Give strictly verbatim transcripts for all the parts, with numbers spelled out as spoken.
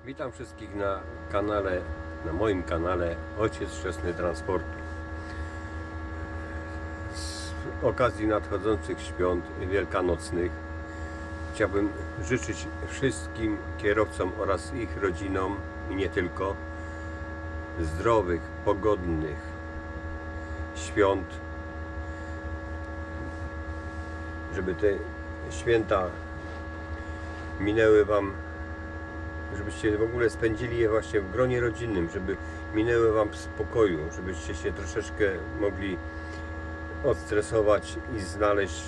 Witam wszystkich na kanale, na moim kanale Ojciec Chrzestny Transportu. Z okazji nadchodzących świąt wielkanocnych chciałbym życzyć wszystkim kierowcom oraz ich rodzinom i nie tylko zdrowych, pogodnych świąt, żeby te święta minęły Wam, żebyście w ogóle spędzili je właśnie w gronie rodzinnym, żeby minęły Wam w spokoju, żebyście się troszeczkę mogli odstresować i znaleźć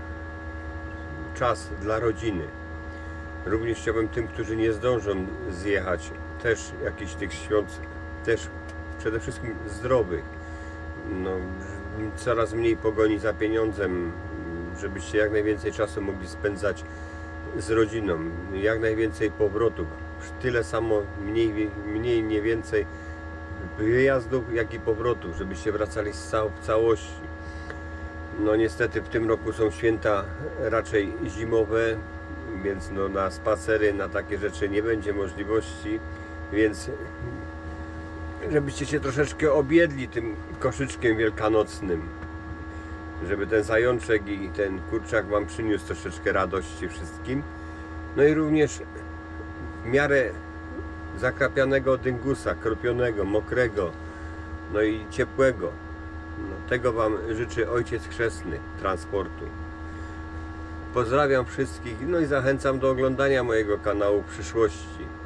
czas dla rodziny. Również chciałbym tym, którzy nie zdążą zjechać, też jakichś tych świąt, też przede wszystkim zdrowych, no, coraz mniej pogoni za pieniądzem, żebyście jak najwięcej czasu mogli spędzać z rodziną, jak najwięcej powrotów, tyle samo, mniej, mniej nie więcej wyjazdów, jak i powrotów, żebyście wracali z cał w całości. No niestety w tym roku są święta raczej zimowe, więc no na spacery, na takie rzeczy nie będzie możliwości, więc żebyście się troszeczkę objedli tym koszyczkiem wielkanocnym, żeby ten zajączek i ten kurczak Wam przyniósł troszeczkę radości wszystkim. No i również w miarę zakrapianego dyngusa, kropionego, mokrego, no i ciepłego. No, tego Wam życzy Ojciec Chrzestny Transportu. Pozdrawiam wszystkich, no i zachęcam do oglądania mojego kanału w przyszłości.